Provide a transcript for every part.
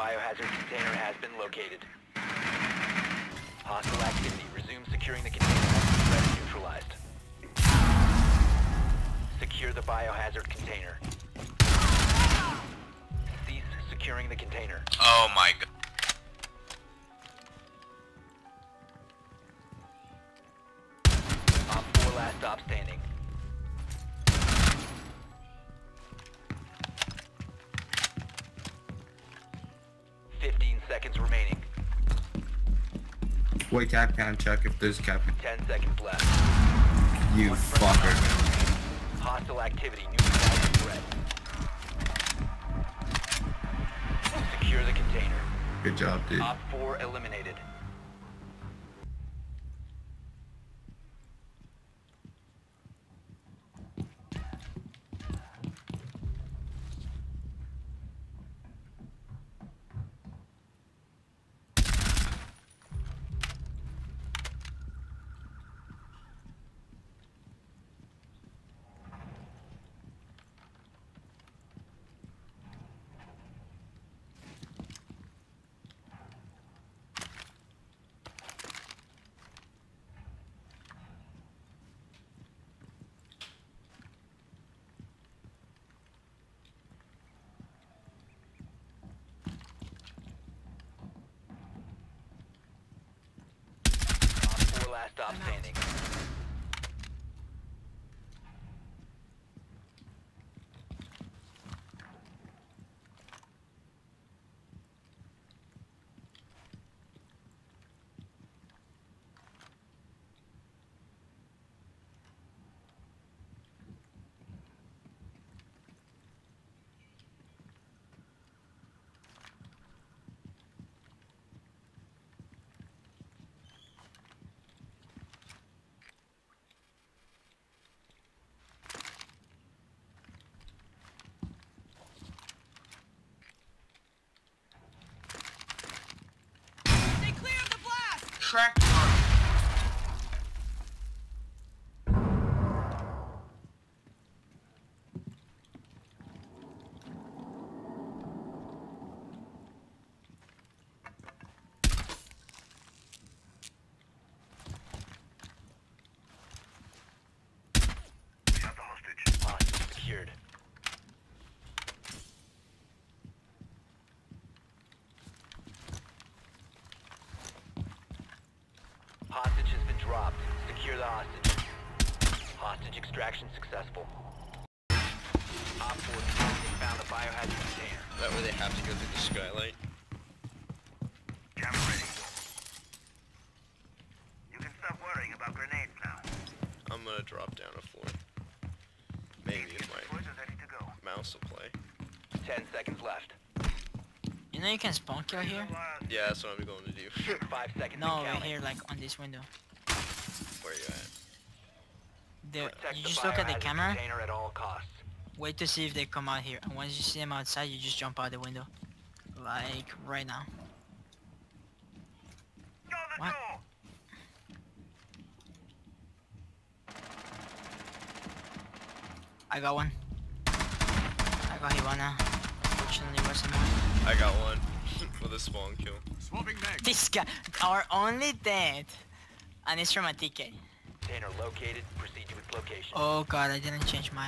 biohazard container has been located. Hostile activity. Resume securing the container once the threat is neutralized. Secure the biohazard container. Cease securing the container. Oh my god. Op 4 last stop standing. Seconds remaining. Wait, cap can check if there's a cap. 10 seconds left. You One friendly fucker. operator. Hostile activity. Neutralize the threat. Secure the container. Good job, dude. Op 4 eliminated. Last stop standing. Track. Hostage secured. Hostage has been dropped. Secure the hostage. Hostage extraction successful. Op 4 found a biohazard container. That way they have to go through the skylight. Camera ready. You can stop worrying about grenades now. I'm gonna drop down a floor. Maybe if my Deployed and ready to go. mouse will play. 10 seconds left. You know you can spawn kill here? Yeah, that's what I'm going to do. 5 seconds No, and over counting. here, like on this window. Where are you at? Protect You the just look at the biohazard camera, container at all costs. wait to see if they come out here, and once you see them outside, you just jump out the window. Like, right now. Go the What? door! I got one. I got Hibana. Unfortunately, wasn't mine. I got one for the spawn kill. Swapping back. This guy, our only dead, and it's from a TK. Container located. Proceed to its location. Oh god, I didn't change my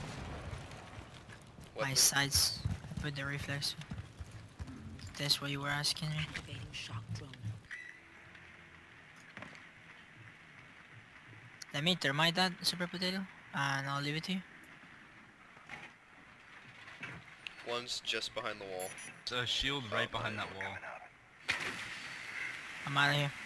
Weapon. sights. I put the reflex. That's what you were asking me. Activating shock drone. Let me thermite that, Super Potato, and I'll leave it to you. One's just behind the wall. There's a shield right behind that wall. I'm out of here.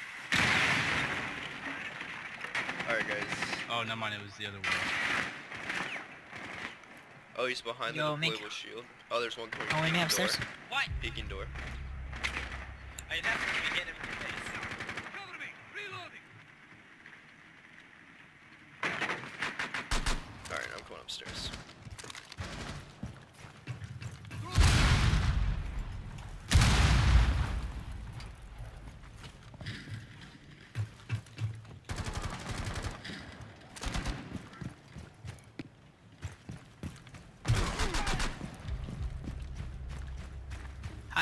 Alright guys. Oh, never mind, it was the other wall. Oh, he's behind Yo, the Mick. deployable shield. Oh, there's one coming Oh, wait, me peeking upstairs. door. What? Peeking door. Are you not going to get him in the face? Cover me! Reloading! Alright, I'm going upstairs.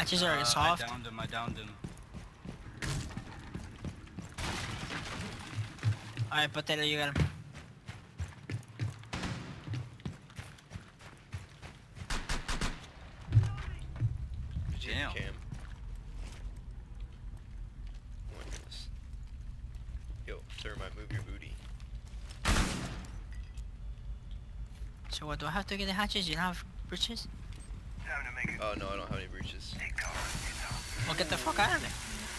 Hatches are soft. I downed him. Alright, Potato, you got him. Damn. Cam. Oh my goodness. Yo, Thermite, move your booty. So what, do I have to get the hatches? You don't have breaches? Time to make it. Oh no, I don't have any breaches. Take cover. Well, get the fuck out of there.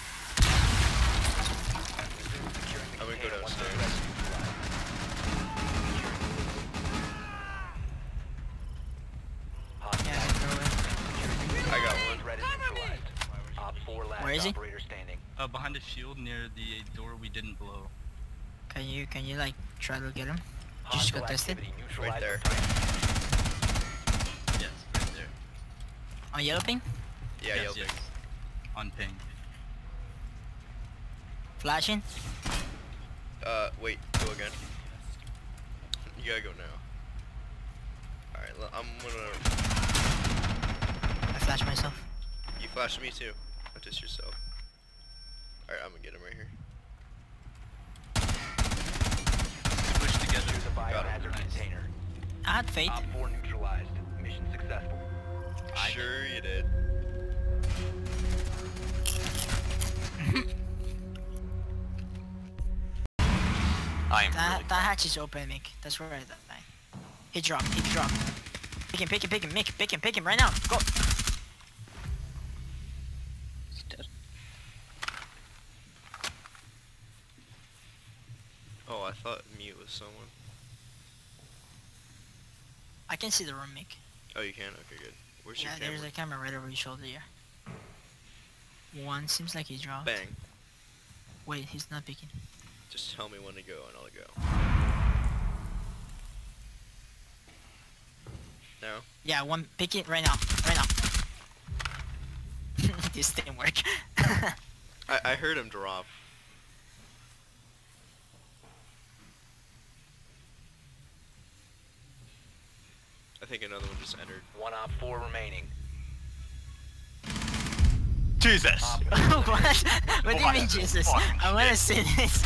Securing the I'm gonna go container once the downstairs. threat is neutralized. Yeah, Hostile throw it. I got one. threat is neutralized. Op 4 last Where is he? operator standing. Behind the shield near the door we didn't blow. Can you like try to get him? Just Hostile got tested. activity neutralized Right there. the target. Yes, right there. On yellow ping? Yeah, yes, yellow. yes. On ping. Flashing? Wait, go again. You gotta go now. Alright, I'm gonna... I flashed myself. You flashed me too. Not just yourself. Alright, I'm gonna get him right here. Push together. Secure the Got him. biohazard Nice. container. I had faith. Op 4 neutralized. Mission successful. Sure you did. That hatch is open, Mick. That's where I die. He dropped. Pick him, Mick. Pick him right now. Go. Oh, I thought mute was someone. I can see the room, Mick. Oh, you can? Okay, good. Where's Yeah, your camera? there's a camera right over your shoulder here. One seems like he dropped. Bang. Wait, he's not picking. Just tell me when to go and I'll go. Now? Yeah, one pick it right now. This didn't work. I heard him drop. I think another one just entered. One Op 4 remaining. Jesus! Op What? What do you What mean, the Jesus? fucking I wanna see this.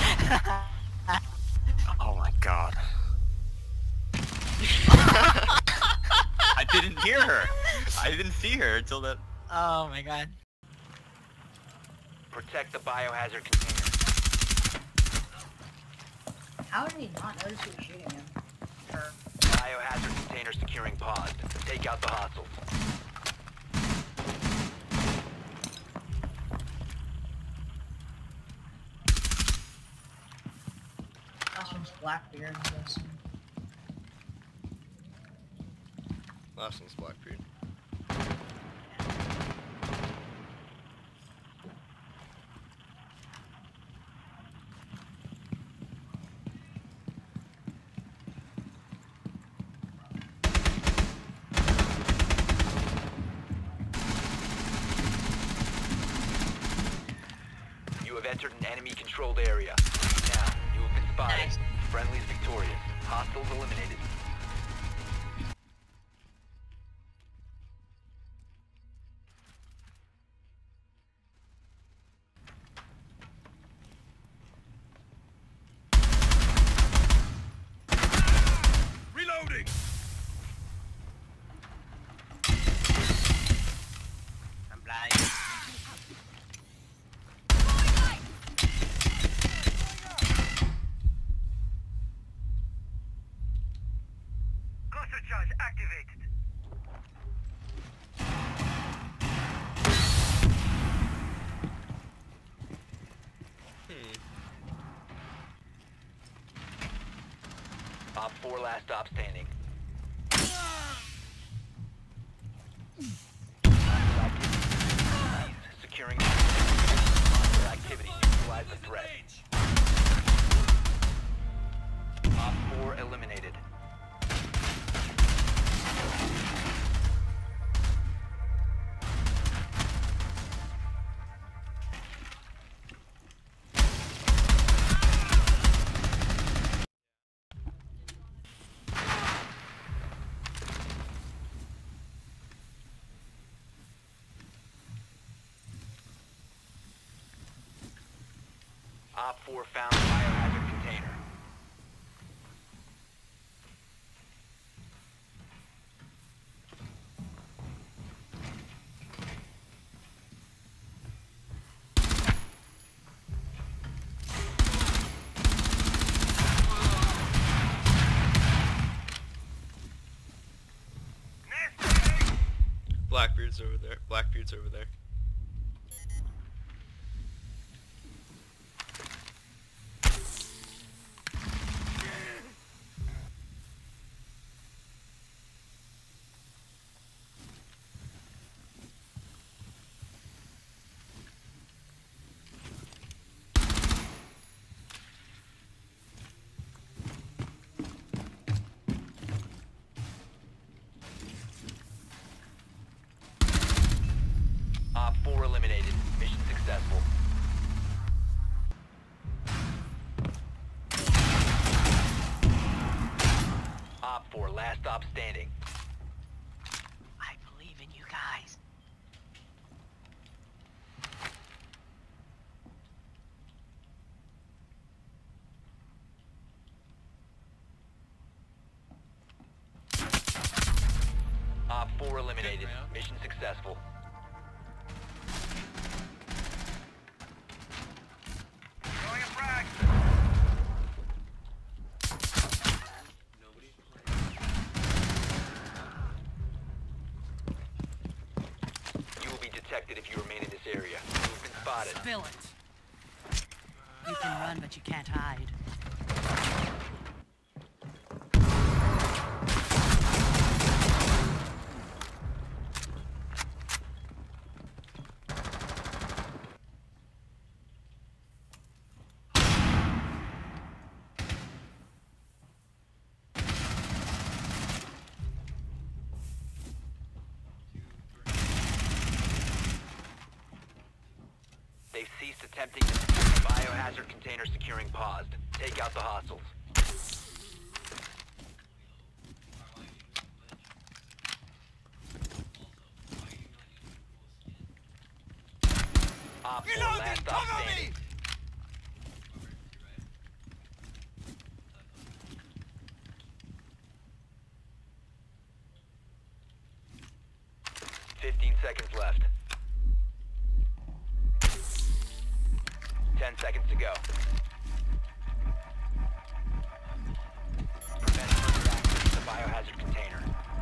Oh my god. I didn't hear her. I didn't see her until that. Oh my god. Protect the biohazard container. How did he not notice you were shooting him? Or, Biohazard container securing paused. Take out the hostiles. last one's Blackbeard. So Last one's Blackbeard. You have entered an enemy-controlled area. Now, you have been spotted. Nice. Friendly's victorious. Hostiles eliminated. Reloading! I'm blind. Cluster charge activated. Op 4 last stop standing. Securing hostile activity. Neutralize the threat. Op 4 eliminated. Op 4 found the biohazard container. Blackbeard's over there. Blackbeard's over there. Op 4 eliminated. Mission successful. Op 4, last stop standing. I believe in you guys. Op 4 eliminated. Mission successful. Throwing a frag. You will be detected if you remain in this area. You have been spotted. Spill it. You can run, but you can't hide. They've ceased attempting to secure the biohazard container. Securing paused. Take out the hostiles. Op 4, last stop standing. 15 seconds left. 10 seconds to go. Prevent further access to the biohazard container.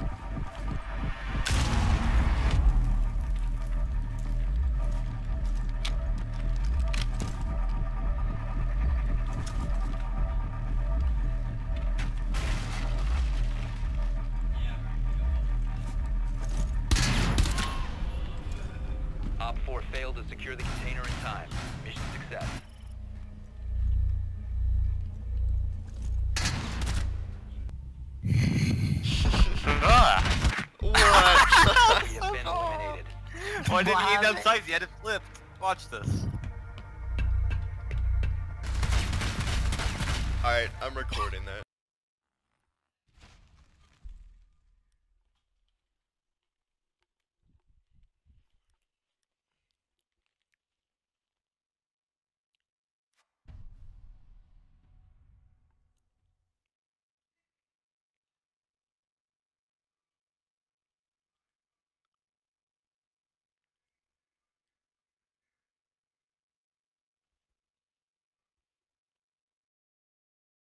Op 4 failed to secure the container in time. Mission success. What? We have been eliminated. Why didn't he get outside? He had it flipped. Watch this. Alright, I'm recording that.